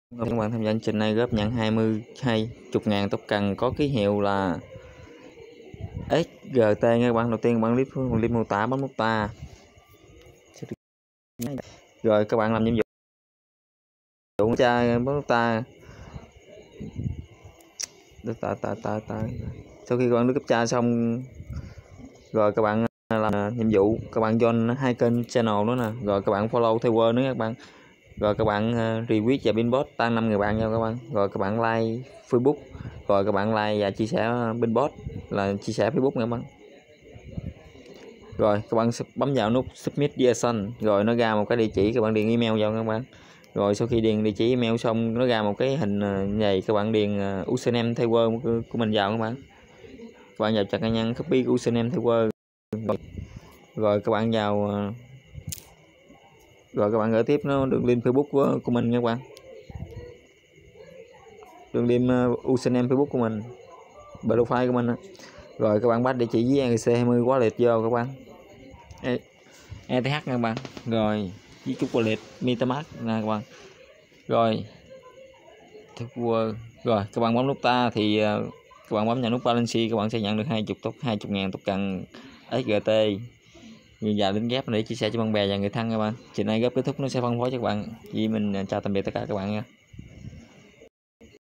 Các bạn tham gia chương trình này góp nhận 20.000 tốc cần có ký hiệu là SGT nha các bạn. Đầu tiên các bạn clip mô tả bấm nút ta. Rồi các bạn làm nhiệm vụ cha bấm nút ta. Sau khi các bạn cấp tra xong rồi các bạn làm nhiệm vụ, các bạn join 2 kênh channel nữa nè, rồi các bạn follow theo word nữa các bạn, rồi các bạn retweet và pinpost tăng 5 người bạn nhau các bạn, rồi các bạn like Facebook, rồi các bạn like và chia sẻ pinpost là chia sẻ Facebook nha các bạn. Rồi các bạn bấm vào nút submit reaction, rồi nó ra một cái địa chỉ, các bạn điền email vào các bạn. Rồi sau khi điền địa chỉ email xong nó ra một cái hình này, các bạn điền username theo word của mình vào các bạn. Các bạn vào trang cá nhân copy username theo word, rồi các bạn vào rồi các bạn gửi tiếp nó đường link Facebook của mình nha các bạn, đường link username Facebook của mình, profile của mình. Rồi các bạn bắt địa chỉ với ERC20 wallet vô các bạn, ETH nha các bạn, rồi với chút wallet MetaMask nè các bạn. Rồi rồi các bạn bấm nút ta thì các bạn bấm vào nút balance, các bạn sẽ nhận được 20.000 tốc cần SGT và link ghép để chia sẻ cho bạn bè và người thân các bạn. Chuyện này ghép kết thúc nó sẽ phân phối cho các bạn. Vì mình chào tạm biệt tất cả các bạn nha.